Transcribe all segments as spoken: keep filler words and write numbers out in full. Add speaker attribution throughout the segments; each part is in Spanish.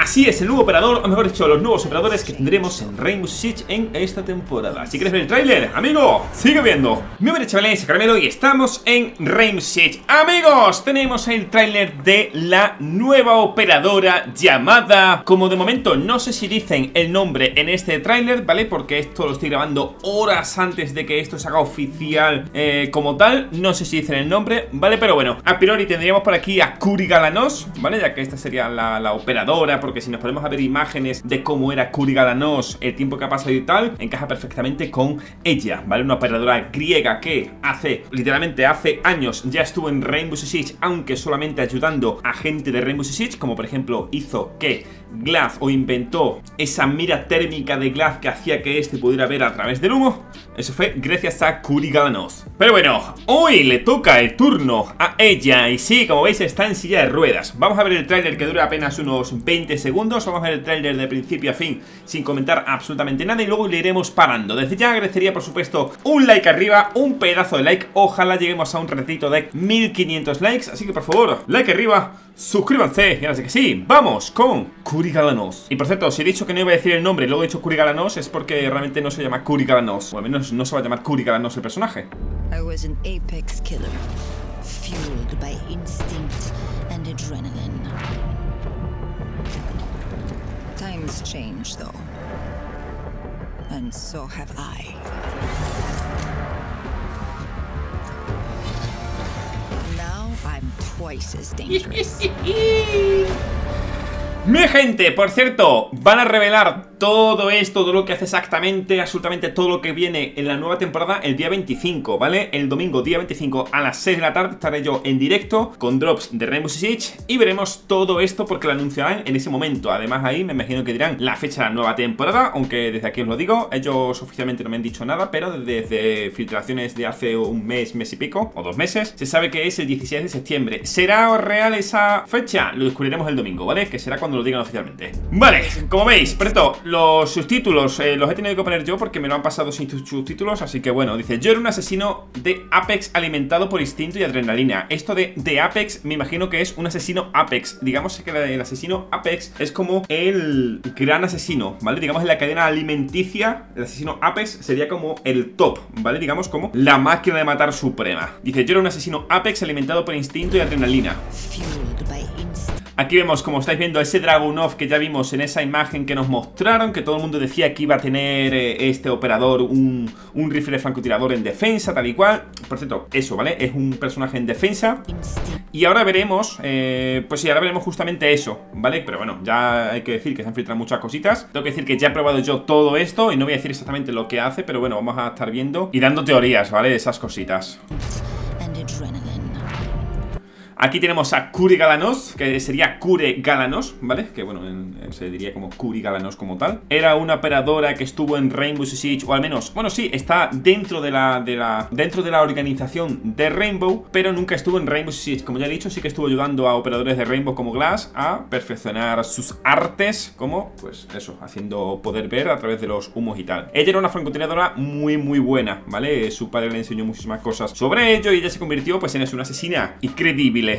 Speaker 1: Así es, el nuevo operador, o mejor dicho, los nuevos operadores que tendremos en Rainbow Six en esta temporada. Si quieres ver el tráiler, amigo, sigue viendo. Muy bien, chavales, Caramelo, y estamos en Rainbow Six. Amigos, tenemos el tráiler de la nueva operadora llamada, como de momento no sé si dicen el nombre en este tráiler, ¿vale? Porque esto lo estoy grabando horas antes de que esto se haga oficial eh, como tal. No sé si dicen el nombre, ¿vale? Pero bueno, a priori tendríamos por aquí a Curi Galanos, ¿vale? Ya que esta sería la, la operadora, porque si nos ponemos a ver imágenes de cómo era Curi Galanos, el tiempo que ha pasado y tal, encaja perfectamente con ella, ¿vale? Una operadora griega que hace, literalmente hace años ya estuvo en Rainbow Six, aunque solamente ayudando a gente de Rainbow Six, como por ejemplo hizo que Glaz o inventó esa mira térmica de Glaz que hacía que este pudiera ver a través del humo. Eso fue gracias a Curi Galanos. Pero bueno, hoy le toca el turno a ella. Y sí, como veis está en silla de ruedas. Vamos a ver el tráiler, que dura apenas unos veinte segundos. Vamos a ver el tráiler de principio a fin sin comentar absolutamente nada, y luego le iremos parando. Desde ya agradecería por supuesto un like arriba, un pedazo de like. Ojalá lleguemos a un ratito de mil quinientos likes. Así que por favor, like arriba, suscríbanse. Y ahora sí que sí, vamos con Curi Galanos. Y por cierto, si he dicho que no iba a decir el nombre y luego he dicho Curi Galanos, es porque realmente no se llama Curi Galanos, o al menos no se va a llamar Curi Galanos el personaje.
Speaker 2: I was an apex killer, fueled by instinct and adrenaline. Times change, though, and so have I. Now I'm twice as dangerous.
Speaker 1: Mi gente, por cierto, van a revelar todo esto, todo lo que hace exactamente, absolutamente todo lo que viene en la nueva temporada el día veinticinco, ¿vale? El domingo día veinticinco a las seis de la tarde estaré yo en directo con drops de Rainbow Six y veremos todo esto porque lo anunciarán en ese momento. Además ahí me imagino que dirán la fecha de la nueva temporada, aunque desde aquí os lo digo, ellos oficialmente no me han dicho nada, pero desde filtraciones de hace un mes, mes y pico, o dos meses, se sabe que es el dieciséis de septiembre. ¿Será real esa fecha? Lo descubriremos el domingo, ¿vale? Que será cuando lo digan oficialmente. Vale, como veis, por esto, los subtítulos eh, los he tenido que poner yo porque me lo han pasado sin subtítulos, así que bueno, dice: yo era un asesino de Apex alimentado por instinto y adrenalina. Esto de, de Apex me imagino que es un asesino Apex. Digamos que el asesino Apex es como el gran asesino, ¿vale? Digamos en la cadena alimenticia, el asesino Apex sería como el top, ¿vale? Digamos como la máquina de matar suprema. Dice: yo era un asesino Apex alimentado por instinto y adrenalina. Aquí vemos, como estáis viendo, ese Dragunov que ya vimos en esa imagen que nos mostraron, que todo el mundo decía que iba a tener eh, este operador un, un rifle de francotirador en defensa, tal y cual. Por cierto, eso, ¿vale? Es un personaje en defensa. Y ahora veremos, eh, pues sí, ahora veremos justamente eso, ¿vale? Pero bueno, ya hay que decir que se han filtrado muchas cositas. Tengo que decir que ya he probado yo todo esto y no voy a decir exactamente lo que hace, pero bueno, vamos a estar viendo y dando teorías, ¿vale? De esas cositas. Aquí tenemos a Curi Galanos, que sería Cure Galanos, ¿vale? Que bueno, en, en, se diría como Curi Galanos como tal. Era una operadora que estuvo en Rainbow Six, o al menos, bueno, sí, está dentro de la, de la dentro de la organización de Rainbow, pero nunca estuvo en Rainbow Six. Como ya he dicho, sí que estuvo ayudando a operadores de Rainbow como Glaz a perfeccionar sus artes, como, pues eso, haciendo poder ver a través de los humos y tal. Ella era una francotiradora muy, muy buena, ¿vale? Su padre le enseñó muchísimas cosas sobre ello y ella se convirtió, pues, en eso, una asesina increíble.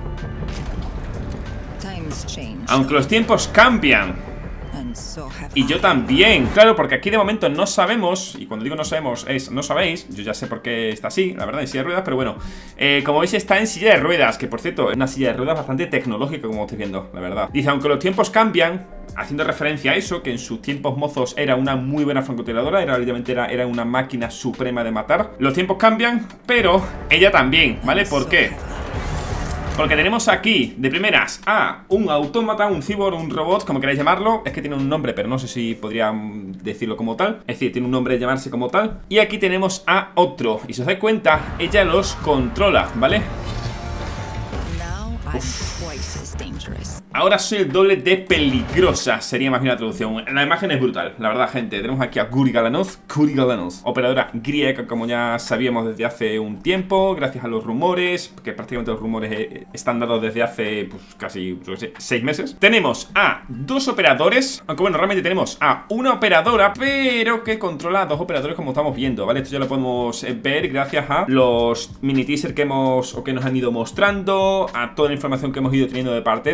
Speaker 1: Aunque los tiempos cambian, y yo también, claro, porque aquí de momento no sabemos. Y cuando digo no sabemos es no sabéis. Yo ya sé por qué está así, la verdad, en silla de ruedas. Pero bueno, eh, como veis está en silla de ruedas, que por cierto es una silla de ruedas bastante tecnológica, como estáis viendo, la verdad. Dice: aunque los tiempos cambian, haciendo referencia a eso, que en sus tiempos mozos era una muy buena francotiradora, era, era, era una máquina suprema de matar. Los tiempos cambian, pero ella también, ¿vale? ¿Por qué? Porque tenemos aquí, de primeras, a un autómata, un cyborg, un robot, como queráis llamarlo. Es que tiene un nombre, pero no sé si podría decirlo como tal. Es decir, tiene un nombre de llamarse como tal. Y aquí tenemos a otro. Y si os dais cuenta, ella los controla, ¿vale? Uf. Ahora soy el doble de peligrosa, sería más bien la traducción. La imagen es brutal, la verdad, gente. Tenemos aquí a Curi Galanos, Curi Galanos, operadora griega, como ya sabíamos desde hace un tiempo, gracias a los rumores, que prácticamente los rumores eh, están dados desde hace, pues, casi, yo sé, seis meses. Tenemos a dos operadores, aunque bueno, realmente tenemos a una operadora, pero que controla a dos operadores, como estamos viendo, ¿vale? Esto ya lo podemos ver gracias a los mini teaser que hemos, o que nos han ido mostrando, a toda la información que hemos ido teniendo de parte de ellos,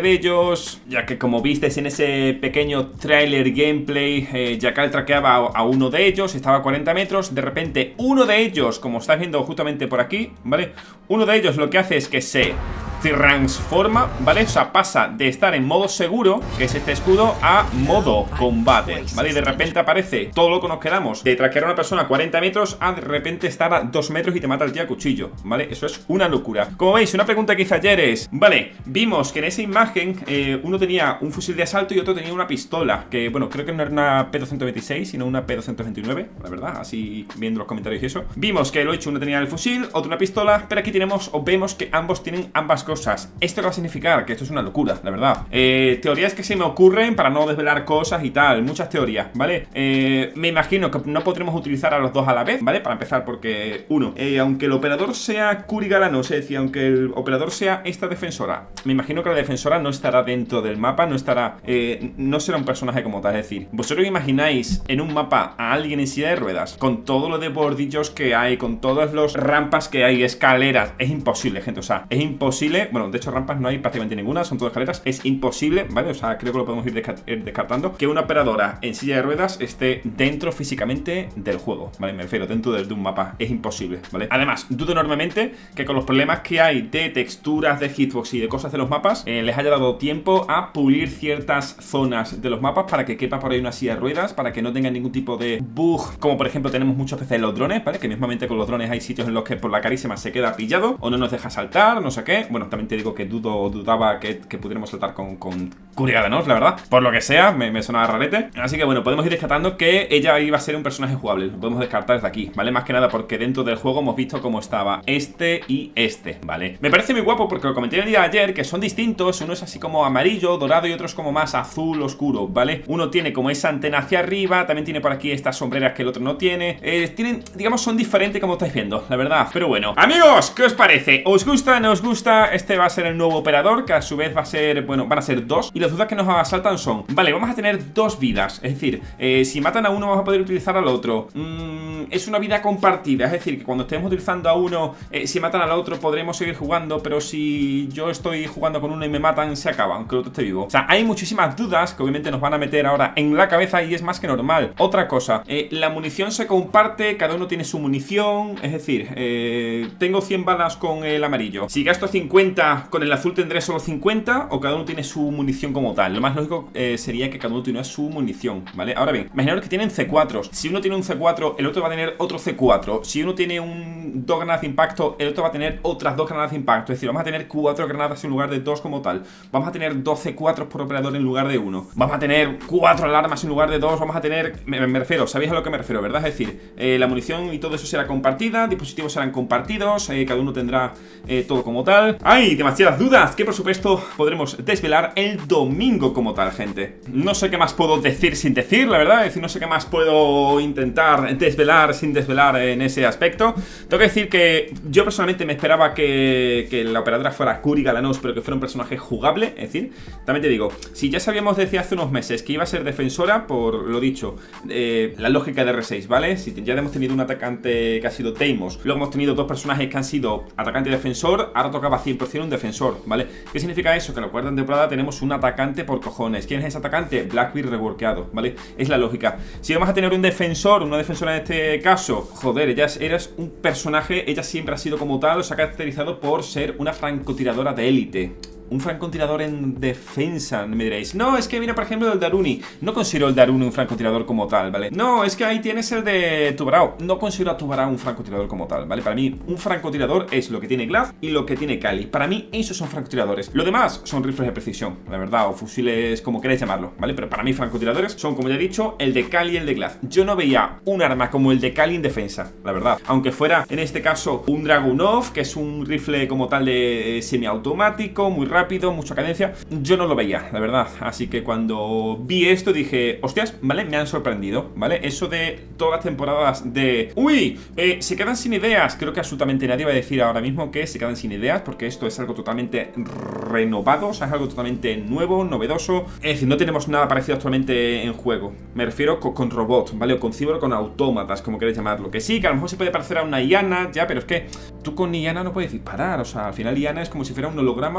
Speaker 1: ellos, ya que como visteis en ese pequeño trailer gameplay, eh, Jackal traqueaba a, a uno de ellos, estaba a cuarenta metros, de repente uno de ellos, como estáis viendo justamente por aquí, ¿vale? Uno de ellos lo que hace es que se transforma, ¿vale? O sea, pasa de estar en modo seguro, que es este escudo, a modo combate, ¿vale? Y de repente aparece todo lo que nos quedamos de traquear a una persona a cuarenta metros a de repente estar a dos metros y te mata el tío a cuchillo, ¿vale? Eso es una locura. Como veis, una pregunta que hice ayer es, vale, vimos que en esa imagen eh, uno tenía un fusil de asalto y otro tenía una pistola, que bueno, creo que no era una P doscientos veintiséis, sino una P doscientos veintinueve, la verdad, así viendo los comentarios y eso. Vimos que lo hecho, uno tenía el fusil, otro una pistola, pero aquí tenemos o vemos que ambos tienen ambas cosas. ¿Esto va a significar? Que esto es una locura, la verdad. eh, Teorías que se me ocurren para no desvelar cosas y tal, muchas teorías, ¿vale? Eh, me imagino que no podremos utilizar a los dos a la vez, ¿vale? Para empezar, porque, uno, eh, aunque el operador sea Kurigala, es decir, aunque el operador sea esta defensora, me imagino que la defensora no estará dentro del mapa, no estará, eh, no será un personaje como tal. Es decir, ¿vosotros imagináis en un mapa a alguien en silla de ruedas, con todo lo de bordillos que hay, con todas las rampas que hay, escaleras? Es imposible, gente, o sea, es imposible. Bueno, de hecho rampas no hay prácticamente ninguna, son todas escaleras. Es imposible, ¿vale? O sea, creo que lo podemos ir descartando, que una operadora en silla de ruedas esté dentro físicamente del juego, ¿vale? Me refiero, dentro de, de un mapa. Es imposible, ¿vale? Además, dudo enormemente que con los problemas que hay de texturas de hitbox y de cosas de los mapas, eh, les haya dado tiempo a pulir ciertas zonas de los mapas para que quepa por ahí una silla de ruedas, para que no tengan ningún tipo de bug, como por ejemplo tenemos muchas veces los drones, ¿vale? Que mismamente con los drones hay sitios en los que por la carísima se queda pillado o no nos deja saltar, no sé qué. Bueno, también te digo que dudo, dudaba que, que pudiéramos saltar con, con Kurigala, ¿no? La verdad, por lo que sea, me, me sonaba rarete. Así que bueno, podemos ir descartando que ella iba a ser un personaje jugable. Lo podemos descartar desde aquí, ¿vale? Más que nada porque dentro del juego hemos visto cómo estaba este y este, ¿vale? Me parece muy guapo porque lo comenté el día de ayer, que son distintos. Uno es así como amarillo, dorado y otro es como más azul oscuro, ¿vale? Uno tiene como esa antena hacia arriba, también tiene por aquí estas sombreras que el otro no tiene. eh, Tienen, digamos, son diferentes como estáis viendo, la verdad. Pero bueno, amigos, ¿qué os parece? ¿Os gusta? ¿No os gusta? Este va a ser el nuevo operador, que a su vez va a ser, bueno, van a ser dos. Y las dudas que nos asaltan son, vale, vamos a tener dos vidas. Es decir, eh, si matan a uno vamos a poder utilizar al otro. mm, Es una vida compartida, es decir, que cuando estemos utilizando a uno, eh, si matan al otro podremos seguir jugando, pero si yo estoy jugando con uno y me matan, se acaba, aunque el otro esté vivo. O sea, hay muchísimas dudas que obviamente nos van a meter ahora en la cabeza y es más que normal. Otra cosa, eh, la munición se comparte, cada uno tiene su munición. Es decir, eh, tengo cien balas con el amarillo, si gasto cincuenta con el azul tendré solo cincuenta, o cada uno tiene su munición como tal. Lo más lógico eh, sería que cada uno tuviera su munición, ¿vale? Ahora bien, imaginaos que tienen C cuatro. Si uno tiene un C cuatro, el otro va a tener otro C cuatro. Si uno tiene un, dos granadas de impacto, el otro va a tener otras dos granadas de impacto. Es decir, vamos a tener cuatro granadas en lugar de dos como tal. Vamos a tener dos C cuatro por operador en lugar de uno. Vamos a tener cuatro alarmas en lugar de dos. Vamos a tener... Me, me refiero, ¿sabéis a lo que me refiero, verdad? Es decir, eh, la munición y todo eso será compartida, dispositivos serán compartidos, eh, cada uno tendrá eh, todo como tal. ¡Hay demasiadas dudas! Que por supuesto podremos desvelar el domingo como tal, gente. No sé qué más puedo decir sin decir, la verdad. Es decir, no sé qué más puedo intentar desvelar sin desvelar en ese aspecto. Tengo que decir que yo personalmente me esperaba que, que la operadora fuera Kurigala, pero que fuera un personaje jugable. Es decir, también te digo, si ya sabíamos desde hace unos meses que iba a ser defensora, por lo dicho, eh, la lógica de R seis, ¿vale? Si ya hemos tenido un atacante que ha sido Deimos, luego hemos tenido dos personajes que han sido atacante y defensor, ahora tocaba cien por cien un defensor, ¿vale? ¿Qué significa eso? Que en la cuarta temporada tenemos un atacante por cojones. ¿Quién es ese atacante? Blackbeard reworkeado, ¿vale? Es la lógica. Si vamos a tener un defensor, una defensora en este caso, joder, ella es un personaje, ella siempre ha sido como tal, o se ha caracterizado por ser una francotiradora de élite. Un francotirador en defensa, me diréis. No, es que viene por ejemplo del Daruni. No considero el Daruni un francotirador como tal, ¿vale? No, es que ahí tienes el de Tubarão. No considero a Tubarão un francotirador como tal, ¿vale? Para mí, un francotirador es lo que tiene Glaz y lo que tiene Kali. Para mí, esos son francotiradores. Lo demás son rifles de precisión, la verdad, o fusiles, como queráis llamarlo, ¿vale? Pero para mí, francotiradores son, como ya he dicho, el de Kali y el de Glaz. Yo no veía un arma como el de Kali en defensa, la verdad. Aunque fuera, en este caso, un Dragunov, que es un rifle como tal de eh, semiautomático, muy rápido. rápido, mucha cadencia, yo no lo veía, la verdad. Así que cuando vi esto dije, hostias, ¿vale? Me han sorprendido, ¿vale? Eso de todas las temporadas de... ¡Uy! Eh, se quedan sin ideas. Creo que absolutamente nadie va a decir ahora mismo que se quedan sin ideas, porque esto es algo totalmente renovado, o sea, es algo totalmente nuevo, novedoso. Es decir, no tenemos nada parecido actualmente en juego. Me refiero con, con robots, ¿vale? O con cyborg, con autómatas, como queréis llamarlo. Que sí, que a lo mejor se puede parecer a una Iana, ya, pero es que tú con Iana no puedes disparar. O sea, al final Iana es como si fuera un holograma. Bueno, de hecho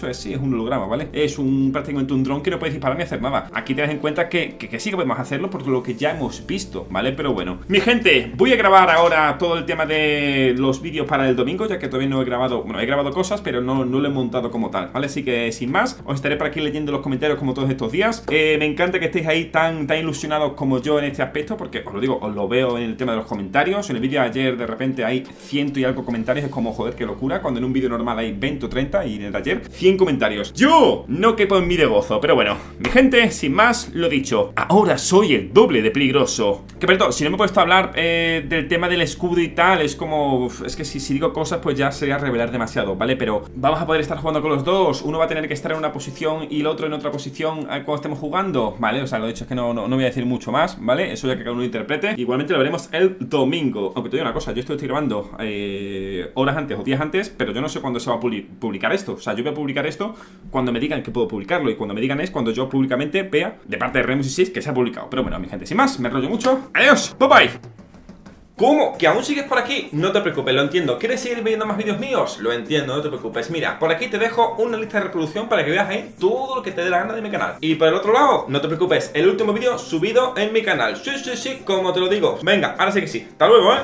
Speaker 1: eso es, sí, es un holograma, ¿vale? Es un prácticamente un dron que no puede disparar ni hacer nada. Aquí tened en cuenta que, que, que sí que podemos hacerlo por lo que ya hemos visto, ¿vale? Pero bueno, mi gente, voy a grabar ahora todo el tema de los vídeos para el domingo, ya que todavía no he grabado, bueno, he grabado cosas, pero no, no lo he montado como tal, ¿vale? Así que sin más, os estaré por aquí leyendo los comentarios como todos estos días. eh, Me encanta que estéis ahí tan, tan ilusionados como yo en este aspecto, porque os lo digo, os lo veo en el tema de los comentarios. En el vídeo de ayer de repente hay ciento y algo comentarios, es como joder, qué locura, cuando en un vídeo normal hay veinte o treinta y en el de ayer cien comentarios. Yo no quepo en mí de gozo, pero bueno, mi gente, sin más, lo dicho, ahora soy el doble de peligroso. Que perdón, si no me he puesto a hablar eh, del tema del escudo y tal, es como, es que si, si digo cosas pues ya sería revelar demasiado, ¿vale? Pero vamos a poder estar jugando con los dos, uno va a tener que estar en una posición y el otro en otra posición cuando estemos jugando, ¿vale? O sea, lo dicho es que no, no, no voy a decir mucho más, ¿vale? Eso ya que cada uno interprete. Igualmente lo veremos el domingo. Aunque te digo una cosa, yo estoy grabando eh, horas antes o días antes, pero yo no sé cuándo se va a publicar esto. O sea, yo voy a publicar esto cuando me digan que puedo publicarlo, y cuando me digan es cuando yo públicamente vea de parte de Rainbow Six Siege que se ha publicado. Pero bueno, mi gente, sin más, me enrollo mucho. Adiós, bye bye. ¿Cómo? ¿Que aún sigues por aquí? No te preocupes, lo entiendo. ¿Quieres seguir viendo más vídeos míos? Lo entiendo, no te preocupes. Mira, por aquí te dejo una lista de reproducción para que veas ahí todo lo que te dé la gana de mi canal. Y por el otro lado, no te preocupes, el último vídeo subido en mi canal. Sí, sí, sí, como te lo digo. Venga, ahora sí que sí. Hasta luego, ¿eh?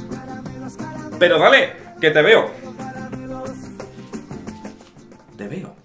Speaker 1: Pero dale, que te veo. Te veo.